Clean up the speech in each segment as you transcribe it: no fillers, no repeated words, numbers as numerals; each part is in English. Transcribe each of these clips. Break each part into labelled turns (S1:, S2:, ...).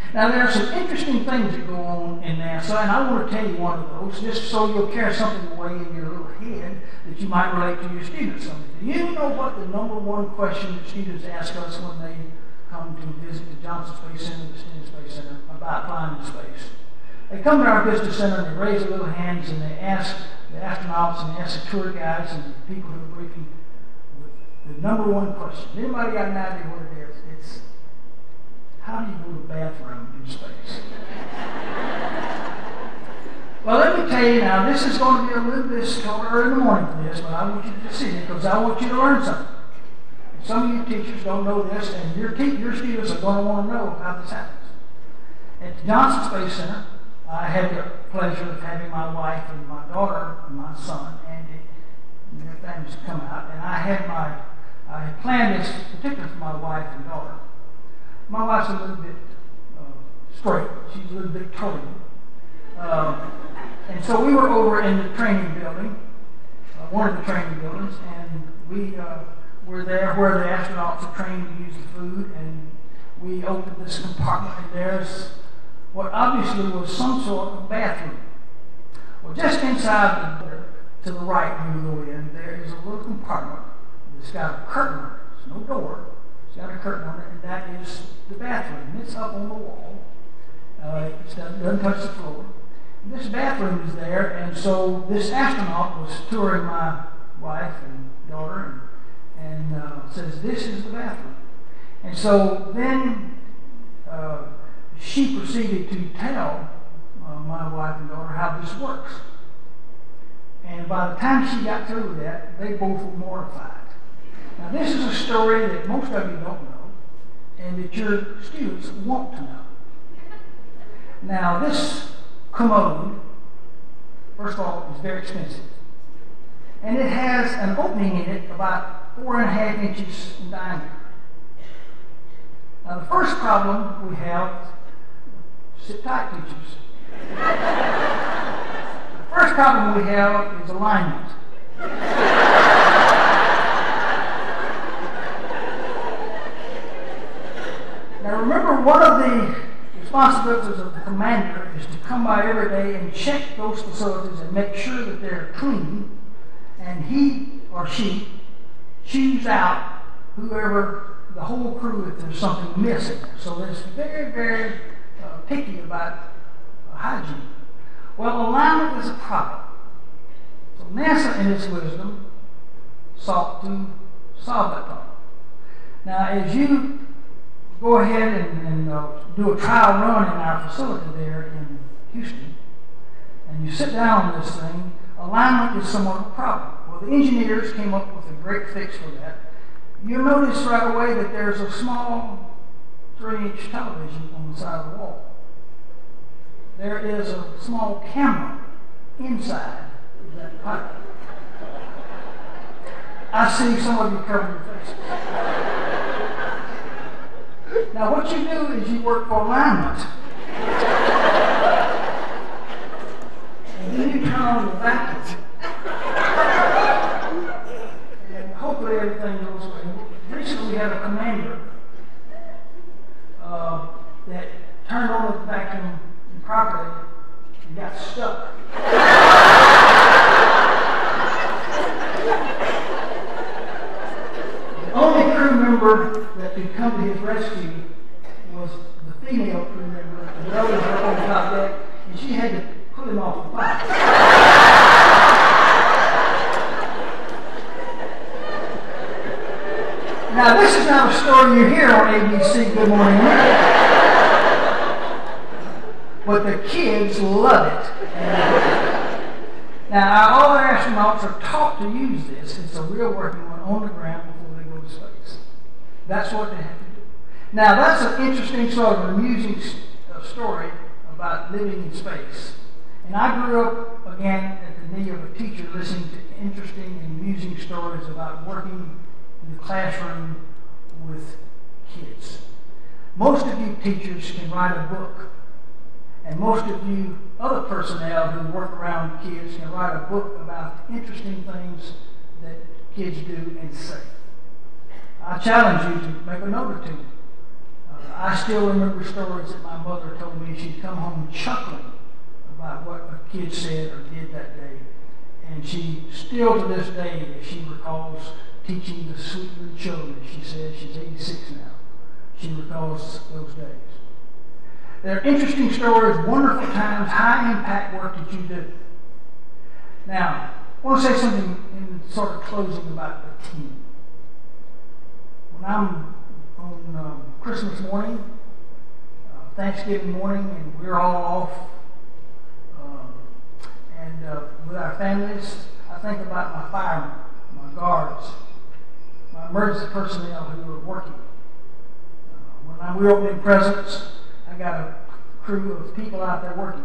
S1: Now, there are some interesting things that go on in NASA, and I want to tell you one of those, just so you'll carry something away in your little head that you might relate to your students someday. Do you know what the #1 question that students ask us when they come to visit the Johnson Space Center, the Stennis Space Center, about flying in space? They come to our visitor center and they raise their little hands and they ask the astronauts and they ask the tour guides and the people who are briefing the #1 question. Anybody got an idea what it is? It's, how do you go to the bathroom in space? Well, let me tell you now, this is going to be a little bit early in the morning for this, but I want you to see it because I want you to learn something. Some of you teachers don't know this, and your students are going to want to know how this happens. At the Johnson Space Center, I had the pleasure of having my wife and my daughter and my son, Andy, and their families come out, and I had planned this particularly for my wife and daughter. My wife's a little bit straight. She's a little bit curly. And so we were over in the training building, one of the training buildings, and we were there where the astronauts are trained to use the food, and we opened this compartment, and there's what obviously was some sort of bathroom. Well, just inside the door, to the right when you go in, there is a little compartment that's got a curtain on it. There's no door. It's got a curtain on it, and that is the bathroom. And it's up on the wall. It doesn't touch the floor. And this bathroom is there, and so this astronaut was touring my wife and daughter and says, "This is the bathroom." And so then she proceeded to tell my wife and daughter how this works. And by the time she got through with that, they both were mortified. Now, this is a story that most of you don't know, and that your students want to know. Now, this commode, first of all, is very expensive. And it has an opening in it about 4.5 inches in diameter. Now, the first problem we have, sit tight, teachers. The first problem we have is alignment. Now, remember, one of the responsibilities of the commander is to come by every day and check those facilities and make sure that they're clean, and he or she choose out whoever, the whole crew, if there's something missing. So they're very, very picky about hygiene. Well, alignment is a problem. So NASA, in its wisdom, sought to solve that problem. Now, as you go ahead and do a trial run in our facility there in Houston, and you sit down on this thing, alignment is somewhat of a problem. Well, the engineers came up with a great fix for that. You'll notice right away that there's a small 3-inch television on the side of the wall. There is a small camera inside of that pipe. I see some of you covering your faces. Now, what you do is you work for alignment. And then you turn on the vacuum. And hopefully everything goes well. Recently we had a commander that turned on the vacuum improperly and got stuck. The only crew member that could come to his rescue was the female crew member, and the others were on top deck, and she had to put him off the pipe. Now, this is not a story you hear on ABC Good Morning America, but the kids love it. Now, all our astronauts are taught to use this. It's a real working one on the ground before they go to space. That's what they have to do. Now, that's an interesting sort of amusing story about living in space. And I grew up, again, at the knee of a teacher listening to interesting and amusing stories about working in the classroom with kids. Most of you teachers can write a book. And most of you other personnel who work around kids can write a book about interesting things that kids do and say. I challenge you to make a note or two. I still remember stories that my mother told me. She'd come home chuckling about what a kid said or did that day. And she still to this day, as she recalls teaching the sweet little children, she says, she's 86 now. She recalls those days. They're interesting stories, wonderful times, high impact work that you do. Now, I want to say something in sort of closing about the team. When I'm on Christmas morning, Thanksgiving morning, and we're all off, and with our families, I think about my firemen, my guards, my emergency personnel who are working. When we're opening presents, I got a crew of people out there working.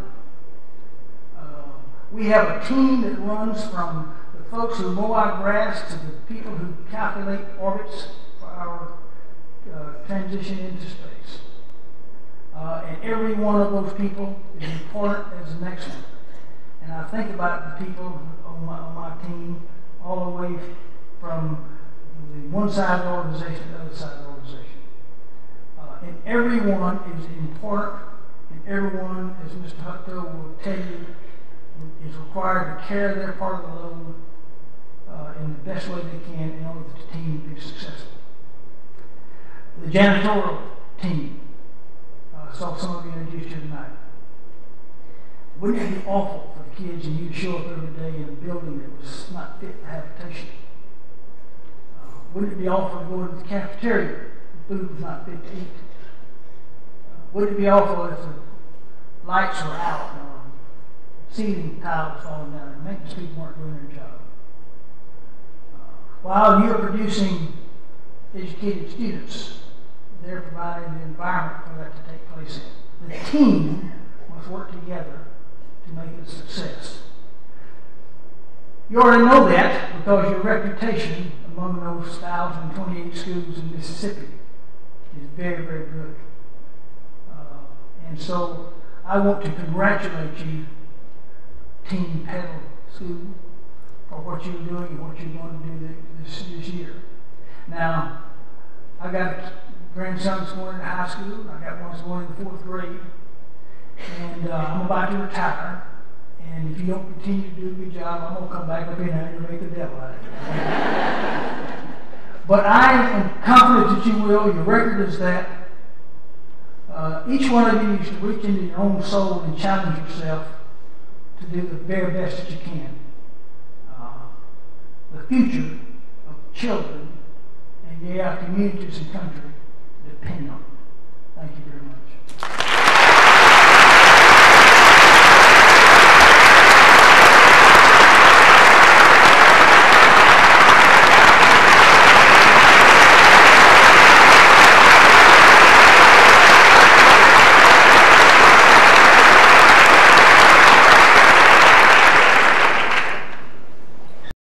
S1: We have a team that runs from the folks who mow our grass to the people who calculate orbits for our transition into space. And every one of those people is important as the next one. And I think about the people on my team all the way from the one side of the organization to the other side of the organization. And everyone is important, and everyone, as Mr. Hutto will tell you, is required to carry their part of the load in the best way they can in order for the team to be successful. The janitorial team, saw some of you introduced here tonight. Wouldn't it be awful for the kids and you to show up every day in a building that was not fit for habitation? Wouldn't it be awful to go into the cafeteria if the food was not fit to eat? Wouldn't it be awful if the lights were out or ceiling tiles falling down and maintenance people weren't doing their job? While you're producing educated students, they're providing the environment for that to take place in. The team must work together to make it a success. You already know that because your reputation among those 1,028 schools in Mississippi is very, very good. And so I want to congratulate you, Team Petal School, for what you're doing and what you're going to do this year. Now, I got a grandson that's going to high school. I got one that's going in the 4th grade. And I'm about to retire. And if you don't continue to do a good job, I'm going to come back up in there and make the devil out of you. But I am confident that you will. Your record is that. Each one of you needs to reach into your own soul and challenge yourself to do the very best that you can. The future of children and communities and country depend on it.